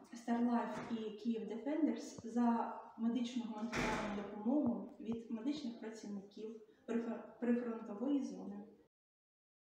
𝗨𝗏 і Kyiv Defenders за медичну гуманітарну допомогу від медичних працівників прифронтової зони.